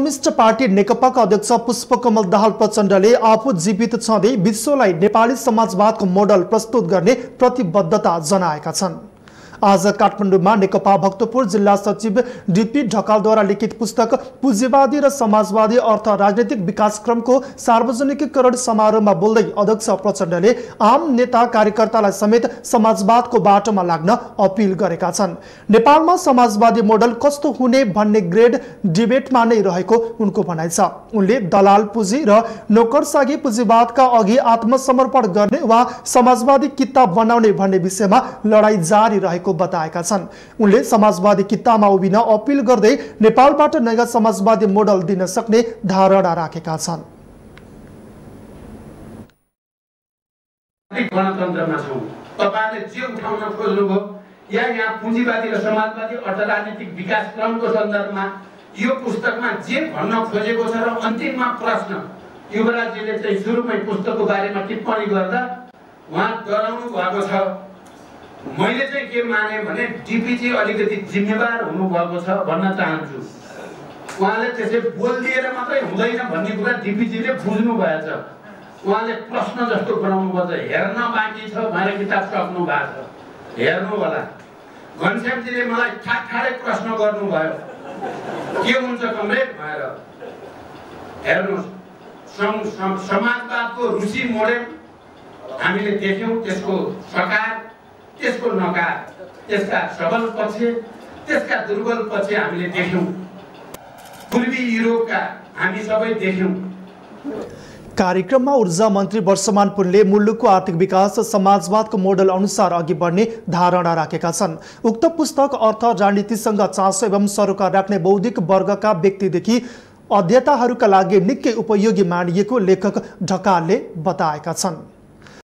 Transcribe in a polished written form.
Communist party नेकपाका अध्यक्ष पुष्पकमल दाहाल प्रचण्डले आफू जीवित छँदै विश्वलाई नेपाली समाजवादको मोडल प्रस्तुत गर्ने प्रतिबद्धता जनाएका छन्। आज काठमाडौँमा नेकपा भक्तपुर जिल्ला सचिव डीपी ढकालद्वारा लिखित पुस्तक पुँजीवादी र समाजवादी अर्थ राजनीतिक विकासक्रमको सार्वजनिकीकरण समारोहमा बोल्दै अध्यक्ष प्रचण्डले आम नेता कार्यकर्तालाई समेत समाजवादको बाटोमा लाग्न अपील गरेका छन्। नेपालमा समाजवादी मोडल कस्तो हुने भन्ने ग्रेड डिबेटमा नै रहेको उनको भनाइ छ। उनले दलाल पुँजी र नोकरसागी पुँजीवादका अघि आत्मसमर्पण गर्ने वा समाजवादी किता बनाउने भन्ने विषयमा लडाईँ जारी रहेको बताएका छन्। उनले समाजवादी कित्तामा उभिन अपील गर्दै नेपालबाट नयाँ समाजवादी मोडल दिन सक्ने धारणा राखेका छन्। गणतन्त्रमा छौं, तपाईले जे उठाउन खोज्नुभयो या यहाँ पुँजीवादी र समाजवादी अर्थ राजनीतिक विकासक्रमको सन्दर्भमा यो पुस्तकमा जे भन्न खोजेको छ र अन्तिममा प्रश्न युवराजजीले चाहिँ सुरुमै पुस्तकको बारेमा टिप्पणी गर्दा उहाँ डराउनु भएको छ। मैले चाहिँ के माने भने डीपीजी अलिकति जिम्मेवार हुनुभएको छ भन्न चाहन्छु। उहाँले त्यसै बोलिदिएर मात्रै हुँदैन भन्ने कुरा डीपीजीले बुझ्नु भएछ। उहाँले प्रश्न जस्तो बनाउनु पर्छ, हेर्न बाँकी छ भनेर किताब सक्नु भएको छ, हेर्नु होला। घनश्यामजीले मलाई ठाडै प्रश्न गर्नुभयो, के हुन्छ कमरेड भनेर। हेर्नुहोस्, समाजवादको रुचि मोडेल हामीले देख्यौँ, त्यसको सकार, त्यसको नकार, त्यसका सबल पक्ष, त्यसका दुर्बल पक्ष हामीले देख्यौँ। पूर्वी युरोपका हामी सबै देख्यौँ। कार्यक्रममा ऊर्जा मन्त्री वर्षमान पुनले मुलुकको आर्थिक विकास समाजवादको मोडल अनुसार अघि बढ्ने धारणा राखेका छन्। उक्त पुस्तक अर्थ राजनीतिसँग चासो एवं सरोकार राख्ने बौद्धिक वर्गका व्यक्तिदेखि अध्येताहरूका लागि निकै उपयोगी मानिएको लेखक ढकालले बताएका छन्।